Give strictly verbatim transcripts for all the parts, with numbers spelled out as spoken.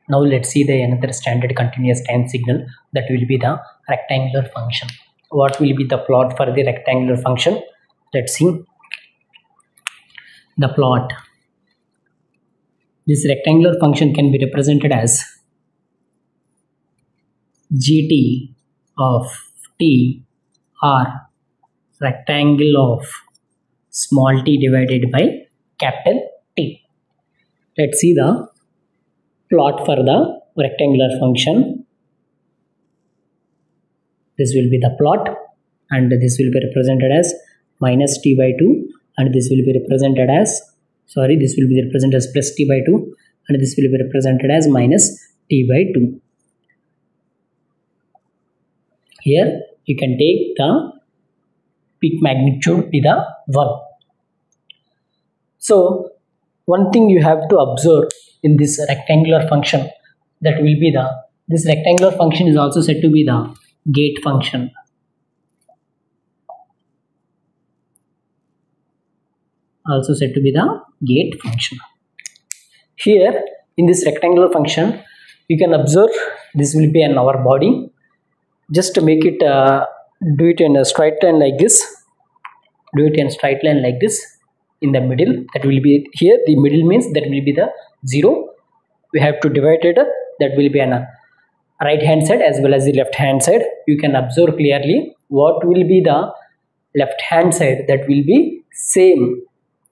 Now let's see the another standard continuous time signal, that will be the rectangular function. What will be the plot for the rectangular function? Let's see the plot. This rectangular function can be represented as gt of t or rectangle of small t divided by capital T. Let's see the plot for the rectangular function. This will be the plot, and this will be represented as minus t by two, and this will be represented as sorry this will be represented as plus t by two, and this will be represented as minus t by two. Here you can take the peak magnitude be the one. So one thing you have to observe in this rectangular function, that will be the this rectangular function is also said to be the gate function. Also said to be the gate function. Here in this rectangular function, you can observe this will be an our body. Just to make it uh, do it in a straight line like this. Do it in a straight line like this. In the middle, that will be here. The middle means that will be the zero. We have to divide it. That will be on a right hand side as well as the left hand side. You can observe clearly what will be the left hand side, that will be same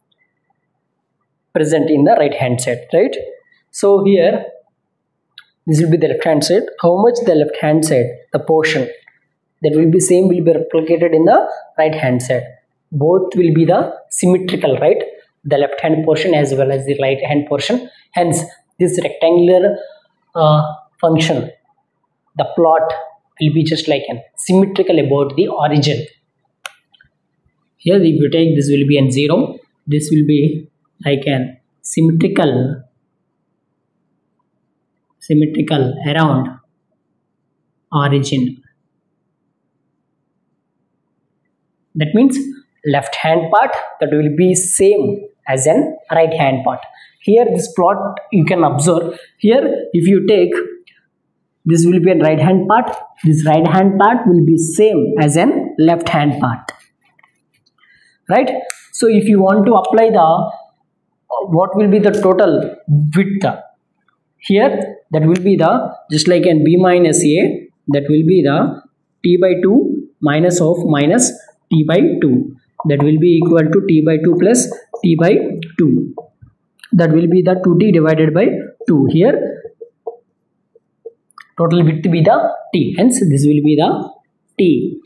present in the right hand side, right? So here this will be the left hand side. How much the left hand side, the portion that will be same will be replicated in the right hand side. Both will be the symmetrical, right? The left hand portion as well as the right hand portion. Hence this rectangular uh, function, the plot will be just like an symmetrical about the origin. Here if you take this will be an zero, this will be like an symmetrical symmetrical around origin. That means left hand part that will be same as an right hand part. Here this plot you can observe. Here if you take this will be a right hand part, this right hand part will be same as an left hand part, right? So if you want to apply the what will be the total width here, that will be the just like an b minus a, that will be the t by two minus of minus t by two, that will be equal to t by two plus t by two, that will be the two t divided by two. Here total width be the t, hence this will be the t.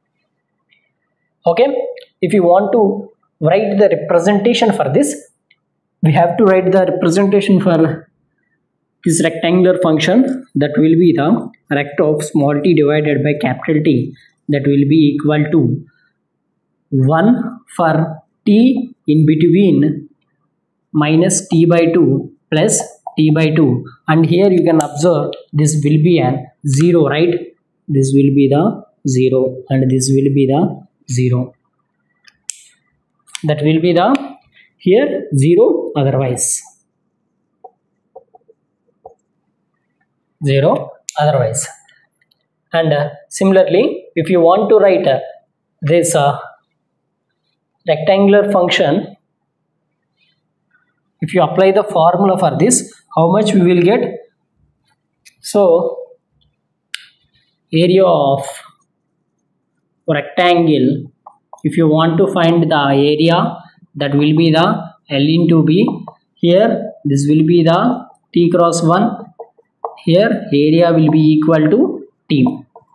Okay, if you want to write the representation for this, we have to write the representation for this rectangular function, that will be the rect of small t divided by capital T, that will be equal to one for t in between minus t by two plus t by two, and here you can observe this will be an zero, right? This will be the zero and this will be the zero. That will be the here zero, otherwise zero otherwise. And uh, similarly if you want to write uh, this uh, rectangular function, if you apply the formula for this, how much we will get? So area of rectangle, if you want to find the area, that will be the L into B. Here this will be the T cross one. Here area will be equal to T,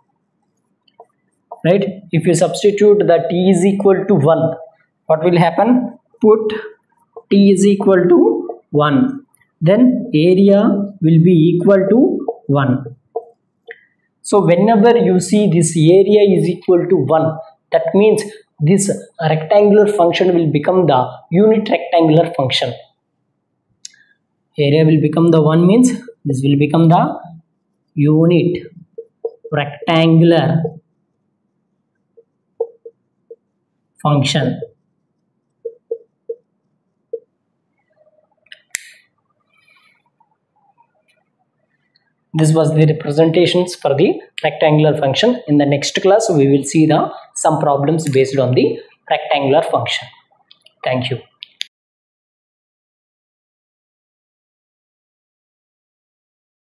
right? If you substitute the T is equal to one, what will happen? Put T is equal to one, then area will be equal to one. So whenever you see this area is equal to one, that means this rectangular function will become the unit rectangular function. Area will become the one means this will become the unit rectangular function. This was the representations for the rectangular function. In the next class we will see the some problems based on the rectangular function. Thank you.